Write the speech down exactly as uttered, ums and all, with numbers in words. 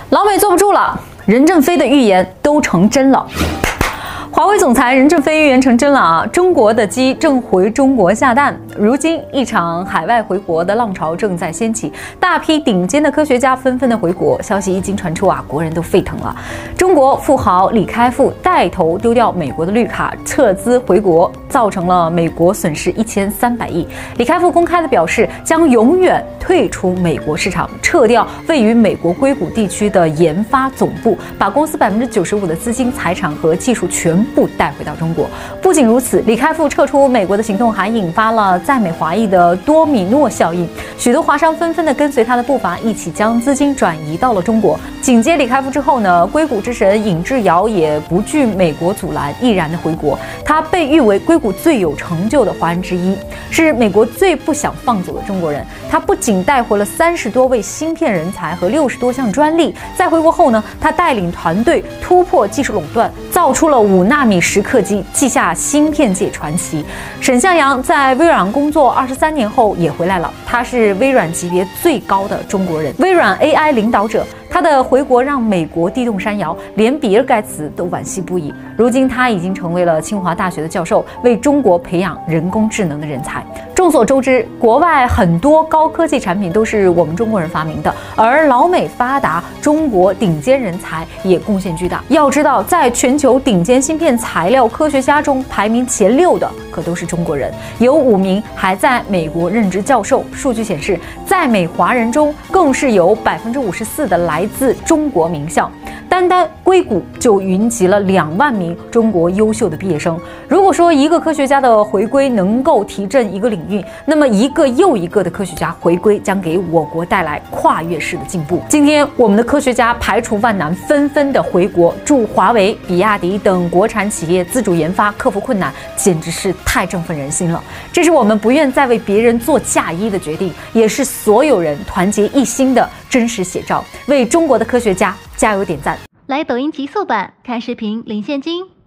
老美坐不住了，任正非的预言都成真了。 华为总裁任正非预言成真了啊！中国的鸡正回中国下蛋。如今，一场海外回国的浪潮正在掀起，大批顶尖的科学家纷纷的回国。消息一经传出啊，国人都沸腾了。中国富豪李开复带头丢掉美国的绿卡，撤资回国，造成了美国损失一千三百亿。李开复公开的表示，将永远退出美国市场，撤掉位于美国硅谷地区的研发总部，把公司百分之九十五的资金、财产和技术全部 不带回到中国。不仅如此，李开复撤出美国的行动还引发了在美华裔的多米诺效应，许多华商纷纷的跟随他的步伐，一起将资金转移到了中国。紧接李开复之后呢，硅谷之神尹志尧也不惧美国阻拦，毅然的回国。他被誉为硅谷最有成就的华人之一，是美国最不想放走的中国人。他不仅带回了三十多位芯片人才和六十多项专利，在回国后呢，他带领团队突破技术垄断，造出了五纳米时刻机，记下芯片界传奇。沈向洋在微软工作二十三年后也回来了，他是微软级别最高的中国人，微软 A I 领导者。他的回国让美国地动山摇，连比尔盖茨都惋惜不已。如今他已经成为了清华大学的教授，为中国培养人工智能的人才。众所周知，国外很多高科技产品都是我们中国人发明的，而老美发达，中国顶尖人才也贡献巨大。要知道，在全球顶尖芯片材料科学家中排名前六的可都是中国人，有五名还在美国任职教授。数据显示，在美华人中更是有百分之五十四的来自中国名校。单单硅谷就云集了两万名中国优秀的毕业生。如果说一个科学家的回归能够提振一个领域，那么一个又一个的科学家回归将给我国带来跨越式的进步。今天，我们的科学家排除万难，纷纷的回国，助华为、比亚迪等国产企业自主研发，克服困难，简直是太振奋人心了。这是我们不愿再为别人做嫁衣的决定，也是所有人团结一心的真实写照。为中国的科学家加油点赞！ 来抖音极速版看视频领现金。